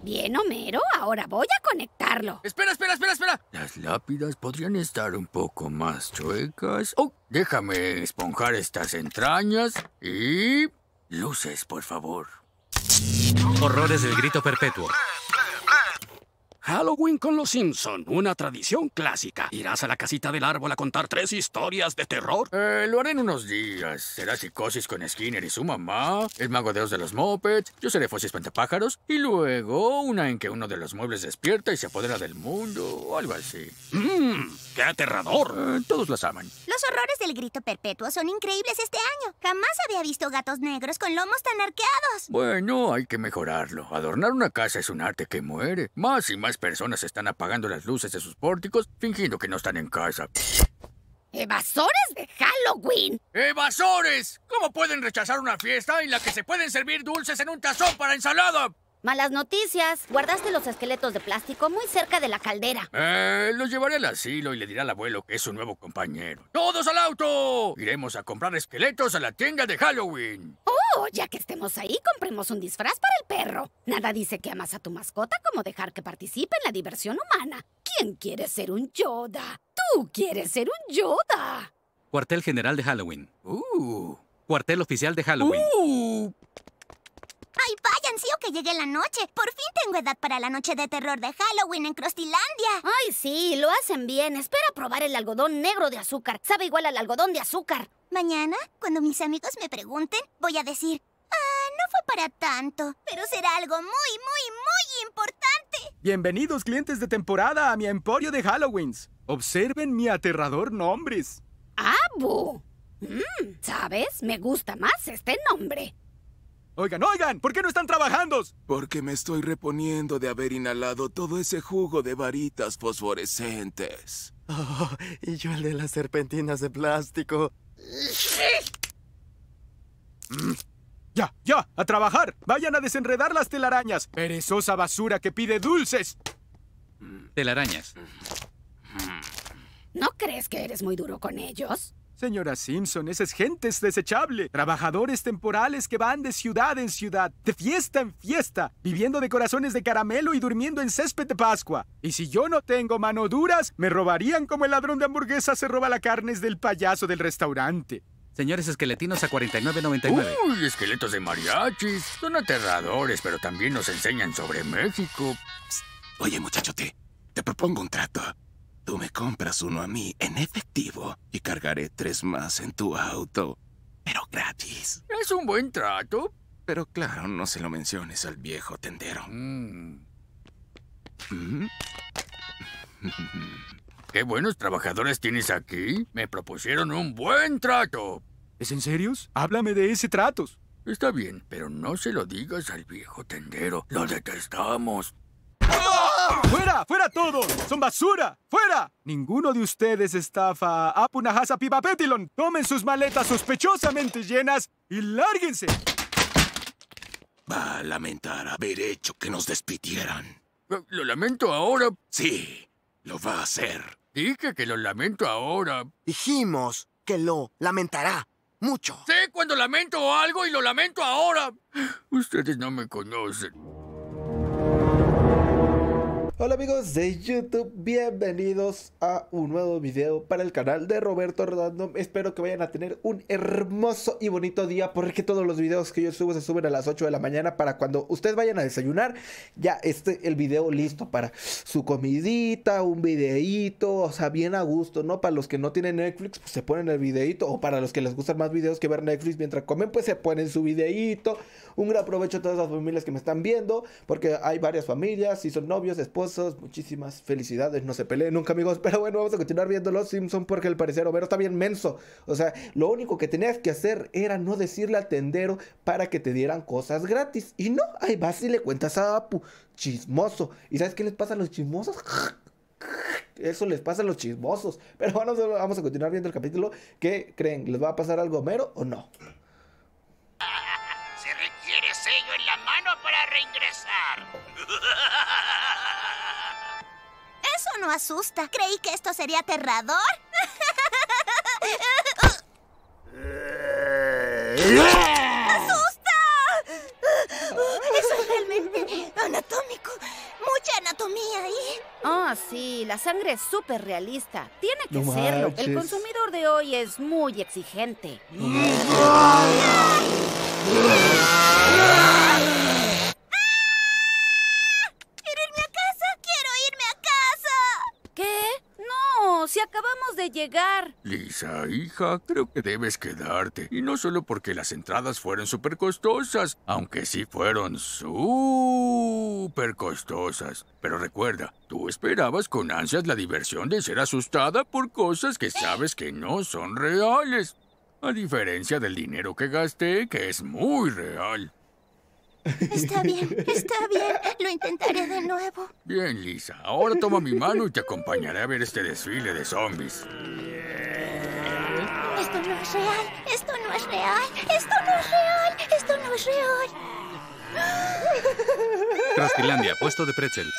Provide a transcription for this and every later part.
Bien, Homero, ahora voy a conectarlo. ¡Espera! Las lápidas podrían estar un poco más chuecas. Oh, déjame esponjar estas entrañas y... luces, por favor. Horrores del grito perpetuo. Halloween con los Simpson, una tradición clásica. ¿Irás a la casita del árbol a contar 3 historias de terror? Lo haré en unos días. Será Psicosis con Skinner y su mamá, el Mago de Oz de los Muppets, yo seré Fossi Espantapájaros, y luego una en que uno de los muebles despierta y se apodera del mundo, o algo así. ¡Qué aterrador! Todos las aman. Los horrores del grito perpetuo son increíbles este año. Jamás había visto gatos negros con lomos tan arqueados. Bueno, hay que mejorarlo. Adornar una casa es un arte que muere. Más y más personas están apagando las luces de sus pórticos fingiendo que no están en casa. ¡Evasores de Halloween! ¡Evasores! ¿Cómo pueden rechazar una fiesta en la que se pueden servir dulces en un tazón para ensalada? Malas noticias. Guardaste los esqueletos de plástico muy cerca de la caldera. Los llevaré al asilo y le diré al abuelo que es su nuevo compañero. ¡Todos al auto! Iremos a comprar esqueletos a la tienda de Halloween. Oh, ya que estemos ahí, compremos un disfraz para el perro. Nada dice que amas a tu mascota como dejar que participe en la diversión humana. ¿Quién quiere ser un Yoda? ¡Tú quieres ser un Yoda! Cuartel general de Halloween. Cuartel oficial de Halloween. ¡Ay, vaya, ansío que llegue la noche! Por fin tengo edad para la noche de terror de Halloween en Crostilandia. Ay, sí, lo hacen bien. Espera probar el algodón negro de azúcar. Sabe igual al algodón de azúcar. Mañana, cuando mis amigos me pregunten, voy a decir... no fue para tanto, pero será algo muy, muy, muy importante. Bienvenidos, clientes de temporada, a mi emporio de Halloweens. Observen mi aterrador nombres. ¡Abu! ¿Sabes? Me gusta más este nombre. Oigan, ¿por qué no están trabajando? Porque me estoy reponiendo de haber inhalado todo ese jugo de varitas fosforescentes. Oh, y yo el de las serpentinas de plástico. Ya, a trabajar. Vayan a desenredar las telarañas. Perezosa basura que pide dulces. Telarañas. ¿No crees que eres muy duro con ellos? Señora Simpson, esa es gente desechable. Trabajadores temporales que van de ciudad en ciudad, de fiesta en fiesta, viviendo de corazones de caramelo y durmiendo en césped de Pascua. Y si yo no tengo mano duras, me robarían como el ladrón de hamburguesas se roba las carnes del payaso del restaurante. Señores esqueletinos a $49.99. ¡Uy, esqueletos de mariachis! Son aterradores, pero también nos enseñan sobre México. Psst. Oye, muchachote, te propongo un trato. Tú me compras uno a mí en efectivo y cargaré 3 más en tu auto, pero gratis. ¿Es un buen trato? Pero claro, no se lo menciones al viejo tendero. ¡Qué buenos trabajadores tienes aquí! Me propusieron un buen trato. ¿Es en serio? Háblame de ese tratos. Está bien, pero no se lo digas al viejo tendero. Lo detestamos. ¡Fuera! ¡Fuera todos! ¡Son basura! ¡Fuera! Ninguno de ustedes estafa a Apunahasa Pipapetilon. Tomen sus maletas sospechosamente llenas y lárguense. Va a lamentar haber hecho que nos despidieran. Lo lamento ahora. Sí, lo va a hacer. Dije que lo lamento ahora. Dijimos que lo lamentará mucho. Sé cuando lamento algo y lo lamento ahora. Ustedes no me conocen. Hola amigos de YouTube, bienvenidos a un nuevo video para el canal de Roberto Random. Espero que vayan a tener un hermoso y bonito día, porque todos los videos que yo subo se suben a las 8 de la mañana para cuando ustedes vayan a desayunar, ya esté el video listo para su comidita, un videíto, o sea, bien a gusto, ¿no? Para los que no tienen Netflix, pues se ponen el videíto, o para los que les gustan más videos que ver Netflix mientras comen, pues se ponen su videíto. Un gran provecho a todas las familias que me están viendo, porque hay varias familias, si son novios, esposos, muchísimas felicidades, no se peleen nunca amigos, pero bueno, vamos a continuar viendo Los Simpson porque al parecer Homero está bien menso, o sea, lo único que tenías que hacer era no decirle al tendero para que te dieran cosas gratis, y no, ahí vas y le cuentas a Apu, chismoso, ¿y sabes qué les pasa a los chismosos? Eso les pasa a los chismosos, pero bueno, vamos a continuar viendo el capítulo. ¿Qué creen? ¿Les va a pasar algo a Homero o no? Se requiere sello en la mano para reingresar. Eso no asusta. Creí que esto sería aterrador. ¡Asusta! Eso es realmente anatómico. ahí. Oh, sí, la sangre es súper realista. Tiene que No serlo. manches. El consumidor de hoy es muy exigente. ¡Quiero irme a casa! ¡Quiero irme a casa! ¿Qué? No, si acabamos de llegar. Lisa, hija, creo que debes quedarte. Y no solo porque las entradas fueron súper costosas, aunque sí fueron súper costosas. Pero recuerda, tú esperabas con ansias la diversión de ser asustada por cosas que sabes que no son reales. A diferencia del dinero que gasté, que es muy real. Está bien, lo intentaré de nuevo. Bien, Lisa, ahora toma mi mano y te acompañaré a ver este desfile de zombies. Esto no es real, esto no es real, esto no es real, esto no es real. Crastilandia, puesto de pretzels.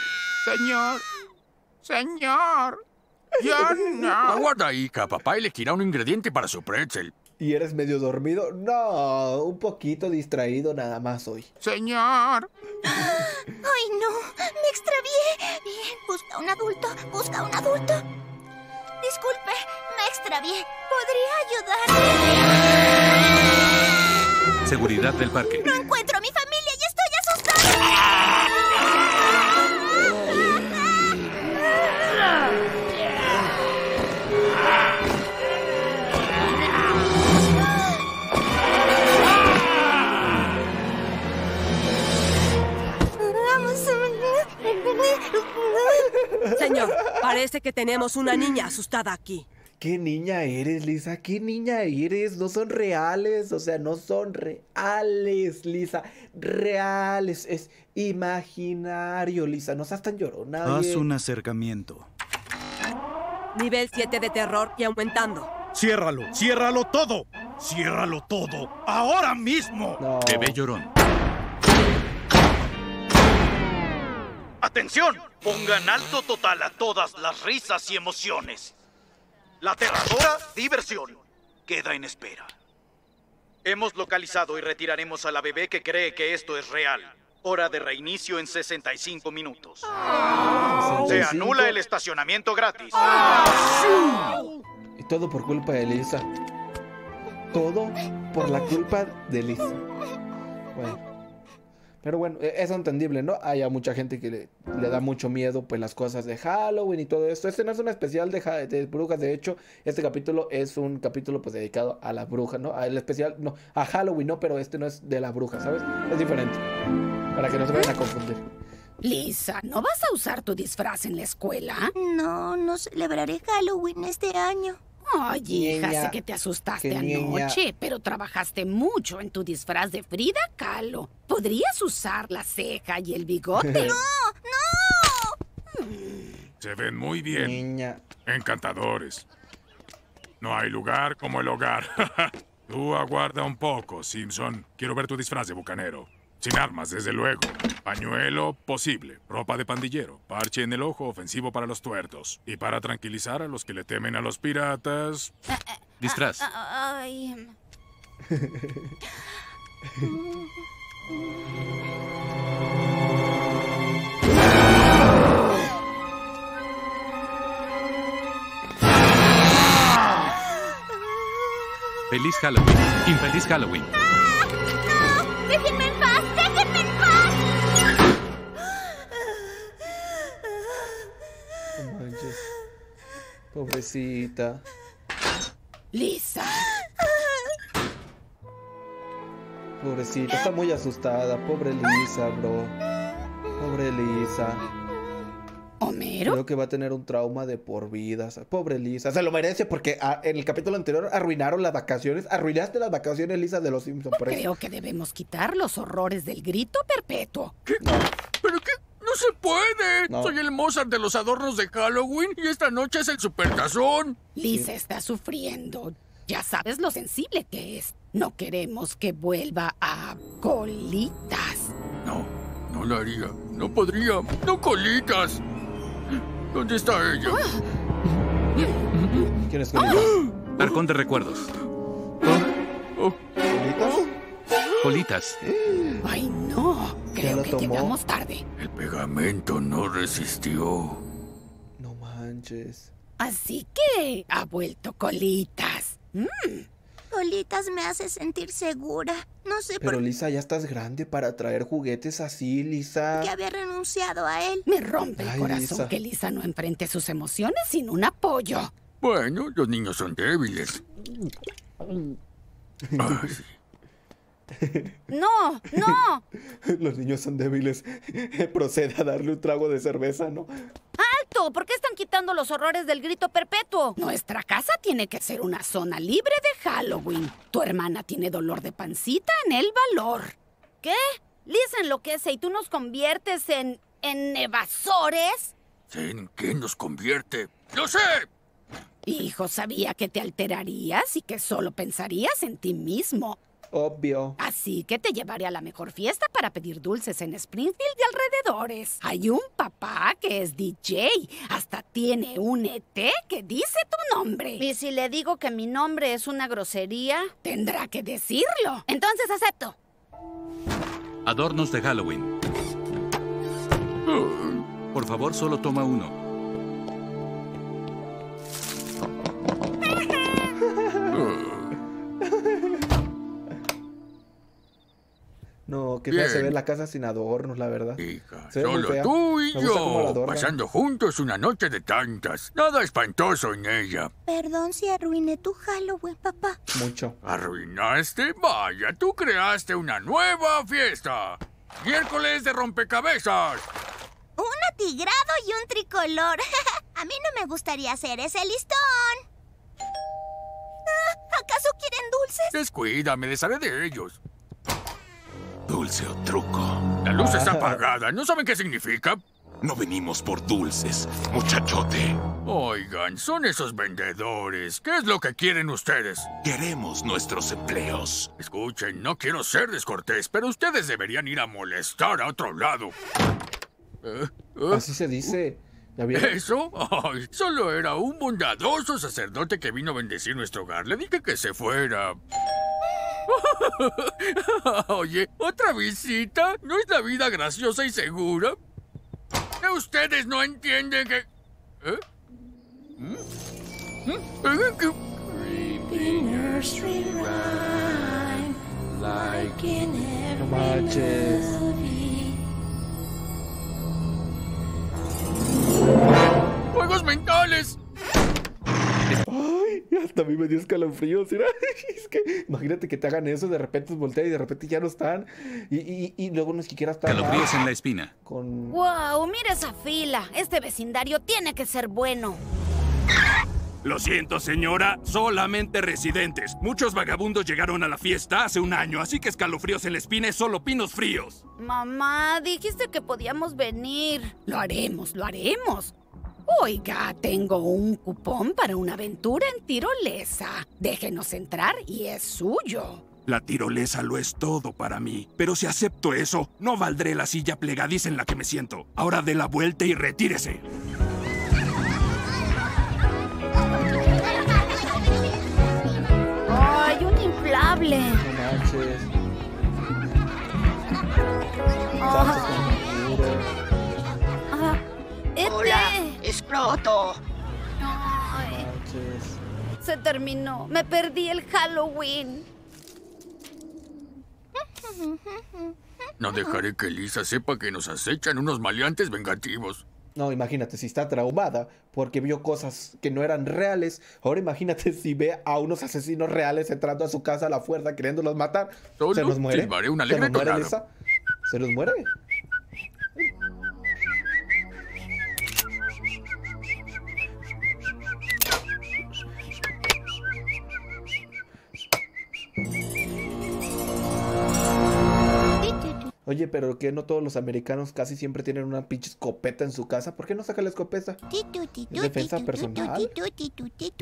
Señor, ya no. Aguarda, hija, papá elegirá un ingrediente para su pretzel. ¿Y eres medio dormido? No, un poquito distraído nada más hoy. Señor. ¡Ay, no! ¡Me extravié! Bien, busca un adulto, busca un adulto. Disculpe, me extravié. ¿Podría ayudarme? Seguridad del parque. No encuentro a mi familia y estoy asustada. Señor, parece que tenemos una niña asustada aquí. ¿Qué niña eres, Lisa? ¿Qué niña eres? No son reales, o sea, no son reales, Lisa. Reales, es imaginario, Lisa. No seas tan llorona. Haz un acercamiento. Nivel 7 de terror y aumentando. ¡Ciérralo! ¡Ciérralo todo! ¡Ciérralo todo! ¡Ahora mismo! No. Bebé llorón. ¡Atención! Pongan alto total a todas las risas y emociones. La aterradora diversión queda en espera. Hemos localizado y retiraremos a la bebé que cree que esto es real. Hora de reinicio en 65 minutos. Se anula el estacionamiento gratis. Y todo por culpa de Lisa. Todo por la culpa de Lisa. Bueno. Pero bueno, es entendible, ¿no? Hay a mucha gente que le da mucho miedo, pues, las cosas de Halloween y todo esto. Este no es un especial de brujas, de hecho, este capítulo es un capítulo, pues, dedicado a la bruja, ¿no? El especial, no, a Halloween, no, pero este no es de la bruja, ¿sabes? Es diferente, para que no se vayan a confundir. Lisa, ¿no vas a usar tu disfraz en la escuela? No, no celebraré Halloween este año. Ay, hija, Niña, sé que te asustaste qué niña. anoche, pero trabajaste mucho en tu disfraz de Frida Kahlo. ¿Podrías usar la ceja y el bigote? ¡No! Se ven muy bien. Niña. Encantadores. No hay lugar como el hogar. Tú aguarda un poco, Simpson. Quiero ver tu disfraz de bucanero. Sin armas, desde luego. Pañuelo posible. Ropa de pandillero. Parche en el ojo ofensivo para los tuertos. Y para tranquilizar a los que le temen a los piratas... Disfraz. Ay. Feliz Halloween. Infeliz Halloween. ¡No! ¡Déjenme en paz! ¡Déjenme en paz! No manches. Pobrecita. Lisa. Pobrecita, está muy asustada. Pobre Lisa, bro. Pobre Lisa. ¿Homero? Creo que va a tener un trauma de por vida. Pobre Lisa. Se lo merece porque en el capítulo anterior arruinaron las vacaciones. Arruinaste las vacaciones, Lisa, de los Simpsons. Por eso. Creo que debemos quitar los horrores del grito perpetuo. ¿Qué? ¿Pero qué? ¡No se puede! No. Soy el Mozart de los adornos de Halloween y esta noche es el supertazón. Lisa está sufriendo. Ya sabes lo sensible que es. No queremos que vuelva a colitas. No, no lo haría. No podría. ¡No colitas! ¿Dónde está ella? ¿Quién es Colitas? Arcón de recuerdos. ¿Colitas? Colitas. Ay, no. Creo que llegamos tarde. El pegamento no resistió. No manches. Así que ha vuelto Colitas. Colitas me hace sentir segura. No sé Pero por Lisa, ya estás grande para traer juguetes así, Lisa. qué había renunciado a él. Me rompe el Ay, corazón Lisa. que Lisa no enfrente sus emociones sin un apoyo. Bueno, los niños son débiles. Ay, sí. ¡No! ¡No! Los niños son débiles. Procede a darle un trago de cerveza, ¿no? ¡Alto! ¿Por qué están quitando los horrores del grito perpetuo? Nuestra casa tiene que ser una zona libre de Halloween. Tu hermana tiene dolor de pancita en el valor. ¿Qué? Lisa enloquece y tú nos conviertes en evasores. ¿En qué nos convierte? ¡Lo sé! Hijo, sabía que te alterarías y que solo pensarías en ti mismo. Obvio. Así que te llevaré a la mejor fiesta para pedir dulces en Springfield y alrededores. Hay un papá que es DJ. Hasta tiene un ET que dice tu nombre. Y si le digo que mi nombre es una grosería, tendrá que decirlo. Entonces acepto. Adornos de Halloween. Por favor, solo toma uno. No, que fea se ve la casa sin adornos, la verdad. Hija, Se ve muy solo fea. tú y Me gusta cómo la yo, adornan. pasando juntos una noche de tantas. Nada espantoso en ella. Perdón si arruiné tu Halloween, papá. Mucho. ¿Arruinaste? Vaya, tú creaste una nueva fiesta. Miércoles de rompecabezas. Un atigrado y un tricolor. A mí no me gustaría hacer ese listón. ¿Acaso quieren dulces? Descuida, me desharé de ellos. ¿Dulce o truco? La luz está apagada. ¿No saben qué significa? No venimos por dulces, muchachote. Oigan, son esos vendedores. ¿Qué es lo que quieren ustedes? Queremos nuestros empleos. Escuchen, no quiero ser descortés, pero ustedes deberían ir a molestar a otro lado. Así se dice. ¿Ya vieron? ¿Eso? Ay, solo era un bondadoso sacerdote que vino a bendecir nuestro hogar. Le dije que se fuera. Oye, ¿otra visita? ¿No es la vida graciosa y segura? ¿Ustedes no entienden que...? ¿Eh? No manches. ¡Juegos mentales! Ay, hasta a mí me dio escalofríos. Mira. Es que imagínate que te hagan eso, de repente voltea y de repente ya no están. Y luego no siquiera están. Calofríos en la espina. Con... ¡Wow! Mira esa fila. Este vecindario tiene que ser bueno. Lo siento, señora, solamente residentes. Muchos vagabundos llegaron a la fiesta hace un año, así que escalofríos en la espina es solo pinos fríos. Mamá, dijiste que podíamos venir. Lo haremos, lo haremos. Oiga, tengo un cupón para una aventura en tirolesa. Déjenos entrar y es suyo. La tirolesa lo es todo para mí, pero si acepto eso, no valdré la silla plegadiza en la que me siento. Ahora dé la vuelta y retírese. ¡Ay, un inflable! No manches. ¡Hola! ¡Exploto! Ay, se terminó. Me perdí el Halloween. No dejaré que Lisa sepa que nos acechan unos maleantes vengativos. No, imagínate si está traumada porque vio cosas que no eran reales. Ahora imagínate si ve a unos asesinos reales entrando a su casa a la fuerza queriéndolos matar. Solo ¿Se nos muere? silbaré una ¿Se alegre nos muere, tonada. Lisa? ¿Se nos muere? Oye, pero ¿qué no todos los americanos casi siempre tienen una pinche escopeta en su casa? ¿Por qué no saca la escopeta? ¿Es defensa personal? ¿Por qué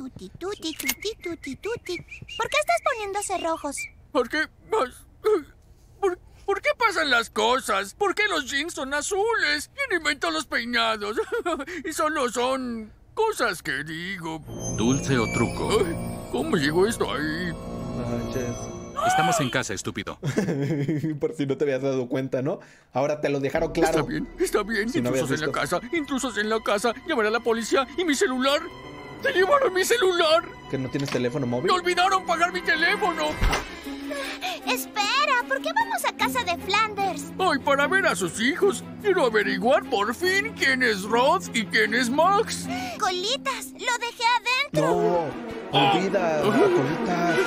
estás poniéndose rojos? ¿Por qué? ¿Por qué pasan las cosas? ¿Por qué los jeans son azules? ¿Quién inventó los peinados? Y solo son cosas que digo. Dulce o truco. Ay, ¿cómo llegó esto ahí? Manches. Estamos en casa, estúpido. Por si no te habías dado cuenta, ¿no? Ahora te lo dejaron claro. Está bien. Si no habías Intrusos en la casa. Llamaré a la policía. ¿Y mi celular? ¡Se llevaron mi celular! ¿Que no tienes teléfono móvil? ¡Me olvidaron pagar mi teléfono! Espera, ¿por qué vamos a casa de Flanders? Ay, para ver a sus hijos. Quiero averiguar por fin quién es Rod y quién es Max. Colitas, lo dejé adentro. No, olvida, Colitas.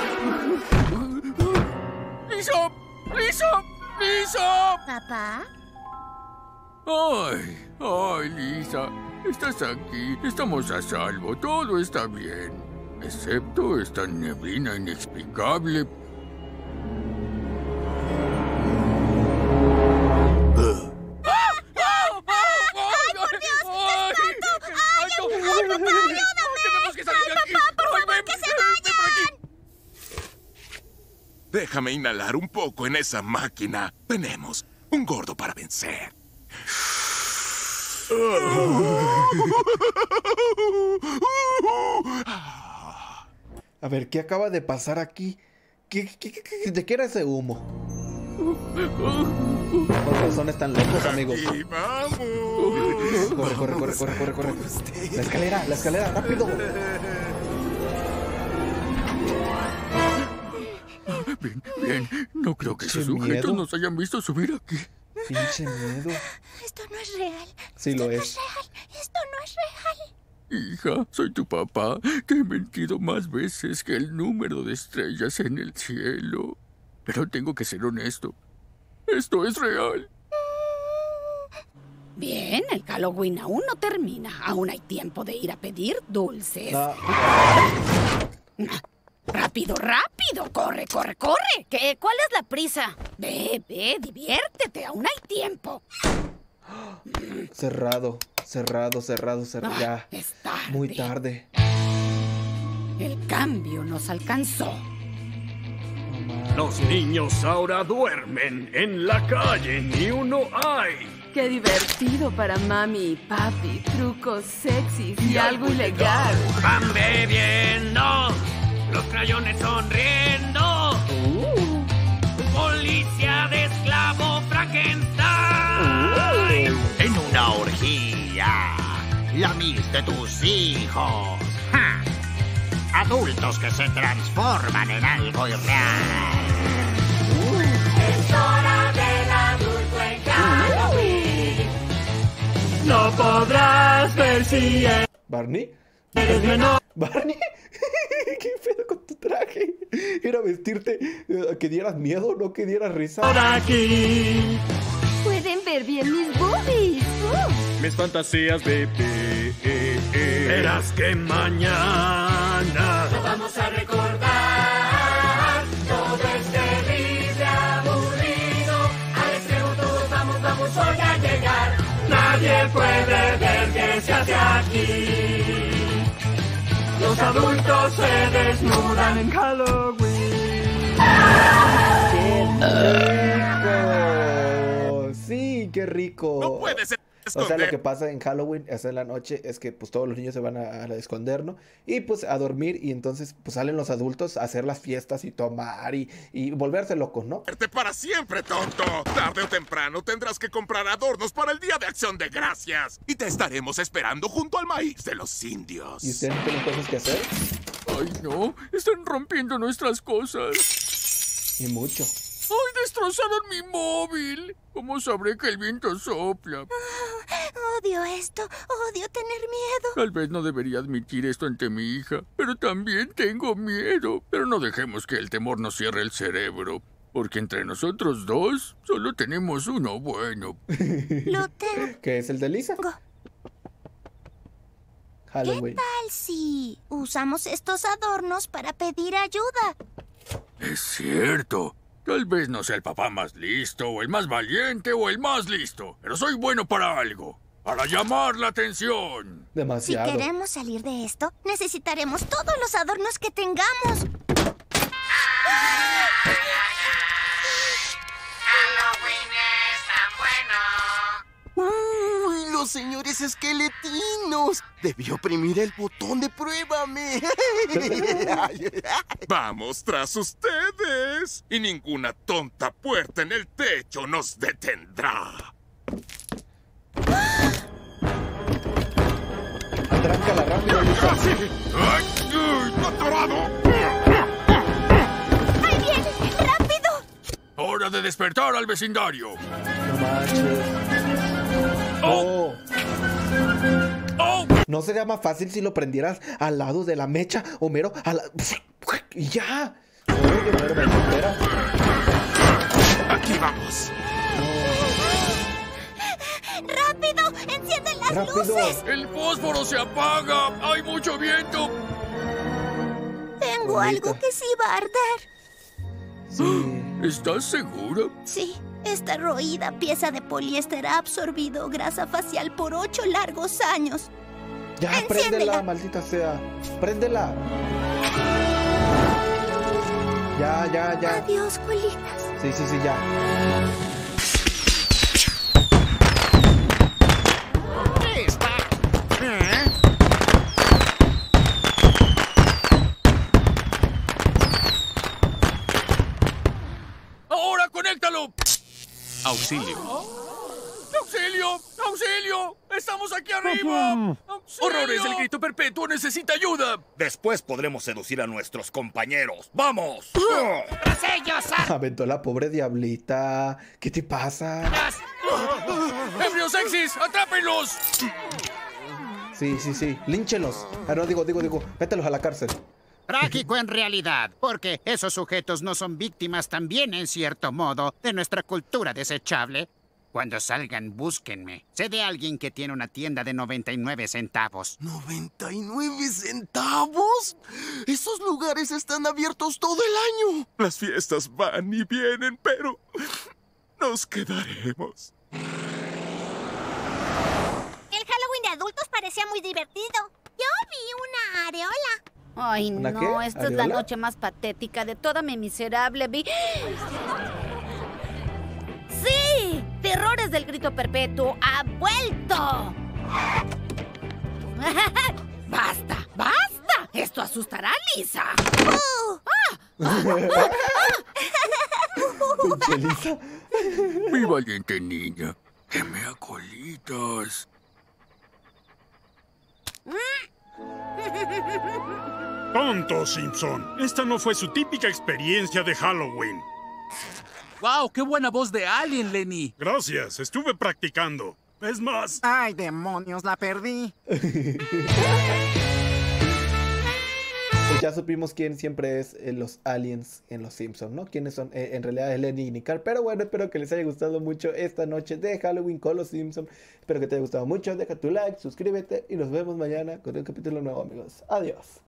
¡Lisa! ¿Papá? Ay, Lisa. Estás aquí. Estamos a salvo. Todo está bien. Excepto esta neblina inexplicable. Déjame inhalar un poco en esa máquina. Tenemos un gordo para vencer. A ver, ¿qué acaba de pasar aquí? ¿De qué era ese humo? Por razón están lejos, amigos. Corre. La escalera, rápido. Bien. No creo que esos sujetos nos hayan visto subir aquí. Pinche miedo. Esto no es real. Sí lo es. Esto no es real. Hija, soy tu papá. Te he mentido más veces que el número de estrellas en el cielo. Pero tengo que ser honesto. Esto es real. Bien, el Halloween aún no termina. Aún hay tiempo de ir a pedir dulces. ¡Rápido! ¡Corre! ¿Cuál es la prisa? Ve, diviértete. Aún hay tiempo. Cerrado. Ya. Es tarde. Muy tarde. El cambio nos alcanzó. Los niños ahora duermen en la calle, ni uno hay. Qué divertido para mami y papi. Trucos sexys y algo ilegal. Van bebiendo, los crayones sonriendo. Policía de esclavo Frankenstein. En una orgía, la mis de tus hijos. ¡Ja! Adultos que se transforman en algo irreal. Es hora del adulto en Halloween. No podrás ver si ¿Barney? eres menor. ¿Barney? ¿Qué pedo con tu traje? Era vestirte que dieras miedo, no que dieras risa. Por aquí. Pueden ver bien mis boobies. Mis fantasías, bebé. Verás que mañana lo vamos a recordar. Todo es terrible, aburrido. Al extremo todos vamos hoy a llegar. Nadie puede ver qué se hace aquí. Los adultos se desnudan en Halloween. ¡Qué rico! Sí, qué rico. No puede ser. O sea, lo que pasa en Halloween, es en la noche, es que pues todos los niños se van a esconder, ¿no? Y pues a dormir, y entonces pues salen los adultos a hacer las fiestas y tomar y volverse locos, ¿no? Verte para siempre, tonto. Tarde o temprano tendrás que comprar adornos para el Día de Acción de Gracias. Y te estaremos esperando junto al maíz de los indios. ¿Y ustedes no tienen cosas que hacer? Ay, no. Están rompiendo nuestras cosas. Y mucho. ¡Ay, destrozaron mi móvil! ¿Cómo sabré que el viento sopla? Odio esto. Odio tener miedo. Tal vez no debería admitir esto ante mi hija, pero también tengo miedo. Pero no dejemos que el temor nos cierre el cerebro, porque entre nosotros dos solo tenemos uno bueno. Lo tengo. ¿Qué es el de Lisa? Halloween. ¿Qué tal si usamos estos adornos para pedir ayuda? Es cierto. Tal vez no sea el papá más listo, o el más valiente, o el más listo. Pero soy bueno para algo. Para llamar la atención. Demasiado. Si queremos salir de esto, necesitaremos todos los adornos que tengamos. Halloween es tan bueno. ¡Uy, los señores esqueletinos. Debió oprimir el botón de pruébame. Vamos tras ustedes. Y ninguna tonta puerta en el techo nos detendrá. Atráncala rápido, Lisa. ¡Ay! ¡Atorado! ¡Ahí viene! ¡Rápido! ¡Hora de despertar al vecindario! No manches. ¡Oh! ¡Oh! ¿No sería más fácil si lo prendieras al lado de la mecha, Homero? Y ya. Oye, Homero, me espera. Aquí vamos. ¡Rápido! ¡Encienden las luces! ¡El fósforo se apaga! ¡Hay mucho viento! Tengo algo que sí va a arder. Sí. ¿Estás segura? Sí, esta roída pieza de poliéster ha absorbido grasa facial por 8 largos años. Ya, préndela, maldita sea. Préndela. Ya. Adiós, colitas. Sí, ya. ¡Ahora conéctalo! Auxilio. ¡Auxilio! ¡Auxilio! ¡Estamos aquí arriba! ¡Auxilio! ¡Horrores! ¡El grito perpetuo necesita ayuda! Después podremos seducir a nuestros compañeros. ¡Vamos! ¡Tras ellos! Aventó la pobre diablita. ¿Qué te pasa? ¡Ebrios sexys! ¡Atrápenlos! Sí. Línchelos. Ah, no, digo. Mételos a la cárcel. Trágico en realidad, porque esos sujetos no son víctimas también, en cierto modo, de nuestra cultura desechable. Cuando salgan, búsquenme. Sé de alguien que tiene una tienda de 99 centavos. ¿99 centavos? Esos lugares están abiertos todo el año. Las fiestas van y vienen, pero nos quedaremos. El Halloween de adultos parecía muy divertido. Yo vi una areola. Ay, ¿Una no, qué? esta es la ¿Areola? noche más patética de toda mi miserable vida. ¡Sí! ¡Terrores del grito perpetuo ha vuelto! ¡Basta! Esto asustará a Lisa. Pinche Lisa. Mi valiente niña, que me acolitas. Tonto, Simpson. Esta no fue su típica experiencia de Halloween. ¡Wow! ¡Qué buena voz de alien, Lenny! Gracias, estuve practicando. Es más... ¡Ay, demonios! La perdí. Pues ya supimos quién siempre es los aliens en Los Simpsons, ¿no? Quiénes son, en realidad es Lenny y Nicole. Pero bueno, espero que les haya gustado mucho esta noche de Halloween con Los Simpsons. Espero que te haya gustado mucho. Deja tu like, suscríbete y nos vemos mañana con un capítulo nuevo, amigos. Adiós.